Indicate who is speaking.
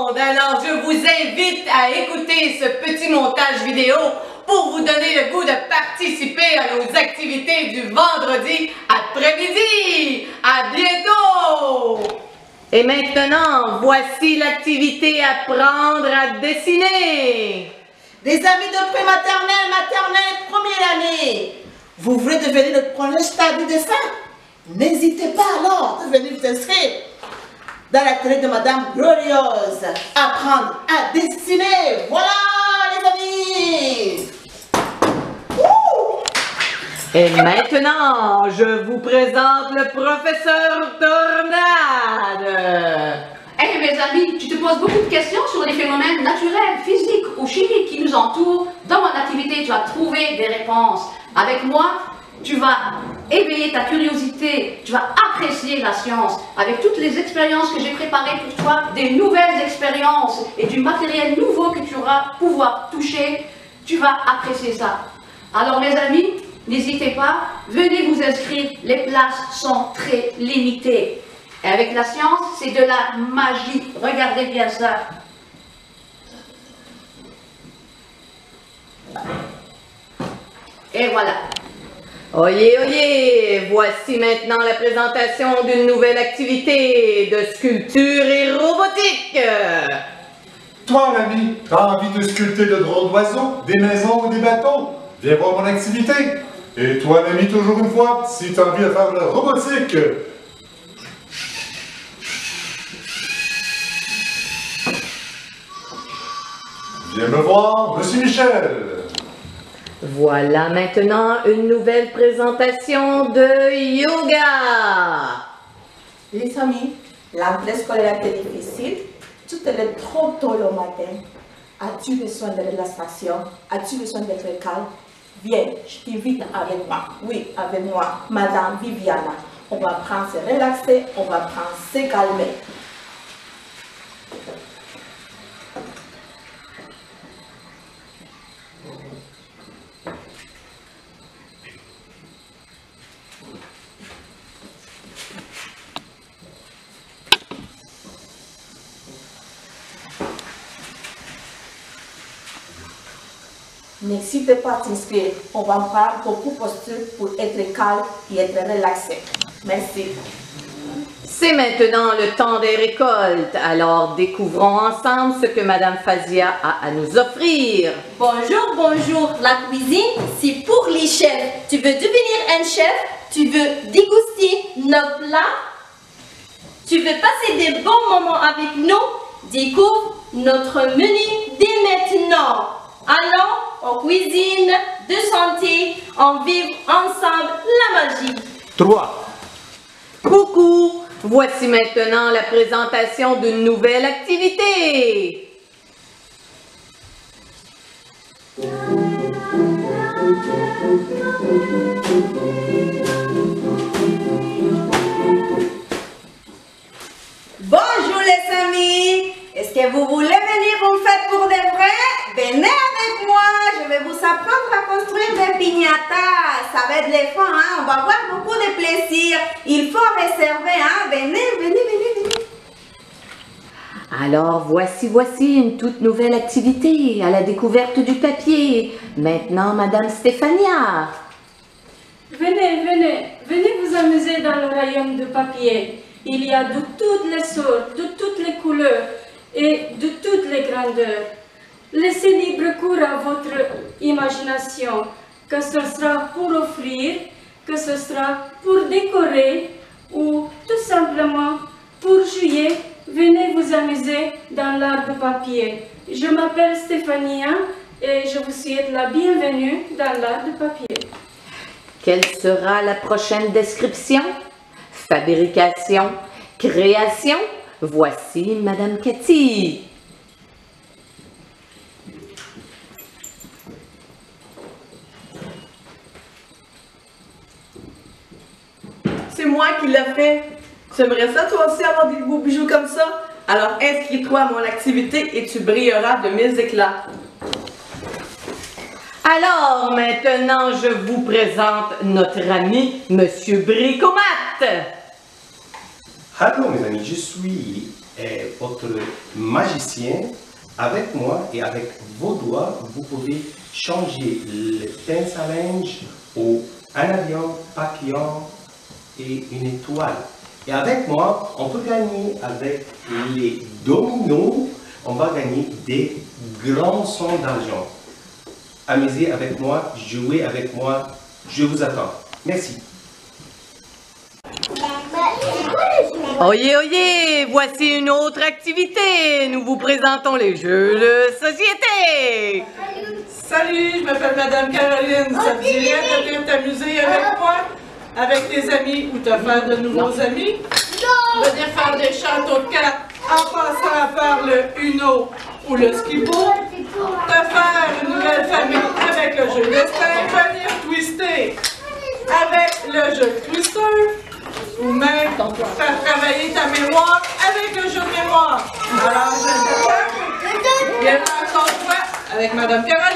Speaker 1: monde! Alors je vous invite à écouter ce petit montage vidéo pour vous donner le goût de participer à nos activités du vendredi après-midi. À bientôt! Et maintenant, voici l'activité Apprendre à dessiner.
Speaker 2: Des amis de pré-maternelle, maternelle, première année, vous voulez devenir le premier stade du dessin? N'hésitez pas alors de venir vous inscrire dans l'atelier de Madame Glorieuse. Apprendre à dessiner. Voilà les amis.
Speaker 1: Et maintenant, je vous présente le professeur Tornade.
Speaker 3: Eh mes amis, tu te poses beaucoup de questions sur les phénomènes naturels, physiques ou chimiques qui nous entourent. Dans mon activité, tu vas trouver des réponses. Avec moi, tu vas éveiller ta curiosité, tu vas apprécier la science. Avec toutes les expériences que j'ai préparées pour toi, des nouvelles expériences et du matériel nouveau que tu auras pouvoir toucher, tu vas apprécier ça. Alors mes amis, n'hésitez pas, venez vous inscrire, les places sont très limitées. Et avec la science, c'est de la magie. Regardez bien ça. Et voilà.
Speaker 1: Oyez, oyez, voici maintenant la présentation d'une nouvelle activité de sculpture et robotique.
Speaker 4: Toi, l'ami, t'as envie de sculpter de drôles d'oiseaux, des maisons ou des bateaux? Viens voir mon activité. Et toi, l'ami, toujours une fois, si t'as envie de faire de la robotique, viens me voir, Monsieur Michel.
Speaker 1: Voilà maintenant une nouvelle présentation de yoga.
Speaker 2: Les amis, l'entrée scolaire était difficile. Tu te lèves trop tôt le matin. As-tu besoin de relaxation? As-tu besoin d'être calme? Viens, je t'invite avec moi. Oui, avec moi, Madame Viviana. On va apprendre à se relaxer, on va apprendre à se calmer. N'hésitez pas à t'inscrire. On va prendre beaucoup de postures pour être calme et être relaxé. Merci.
Speaker 1: C'est maintenant le temps des récoltes. Alors découvrons ensemble ce que Madame Fazia a à nous offrir.
Speaker 5: Bonjour, bonjour. La cuisine, c'est pour les chefs. Tu veux devenir un chef? Tu veux déguster nos plats? Tu veux passer des bons moments avec nous? Découvre notre menu dès maintenant. Allons en cuisine de santé, on vive ensemble la magie.
Speaker 4: 3.
Speaker 1: Coucou, voici maintenant la présentation d'une nouvelle activité.
Speaker 6: Bonjour les amis, est-ce que vous voulez venir en fête pour de vrai? Venez avec moi, je vais vous apprendre à construire des piñatas. Ça va être les fun, hein? On va avoir beaucoup de plaisir. Il faut réserver, hein? Venez, venez, venez, venez.
Speaker 1: Alors voici une toute nouvelle activité à la découverte du papier. Maintenant Madame Stéphania.
Speaker 7: Venez vous amuser dans le rayon de papier. Il y a de toutes les sortes, de toutes les couleurs et de toutes les grandeurs. Laissez libre cours à votre imagination, que ce sera pour offrir, que ce sera pour décorer ou tout simplement pour jouer. Venez vous amuser dans l'art de papier. Je m'appelle Stéphania et je vous souhaite la bienvenue dans l'art de papier.
Speaker 1: Quelle sera la prochaine description? Fabrication, création? Voici Madame Cathy.
Speaker 8: C'est moi qui l'ai fait. J'aimerais ça toi aussi avoir des beaux bijoux comme ça. Alors inscris-toi à mon activité et tu brilleras de mille éclats.
Speaker 1: Alors maintenant je vous présente notre ami Monsieur Bricomat.
Speaker 9: Allô mes amis, je suis votre magicien. Avec moi et avec vos doigts, vous pouvez changer le pince à linge un avion, papillon et une étoile. Et avec moi, on peut gagner avec les dominos, on va gagner des grands sommes d'argent. Amusez avec moi, jouez avec moi, je vous attends. Merci.
Speaker 1: Oyez, oyez, voici une autre activité. Nous vous présentons les jeux de société.
Speaker 10: Salut, je m'appelle Madame Caroline. Ça te dirait de venir t'amuser avec moi, avec tes amis ou te faire de nouveaux amis? Venir faire des châteaux de cartes en passant par le Uno ou le Skibo. Te faire une nouvelle famille avec le jeu Destin. Venir twister avec le jeu Twister. Ou même faire travailler ta mémoire avec le jeu de mémoire. Alors, je te bienvenue encore une fois avec Madame Caroline.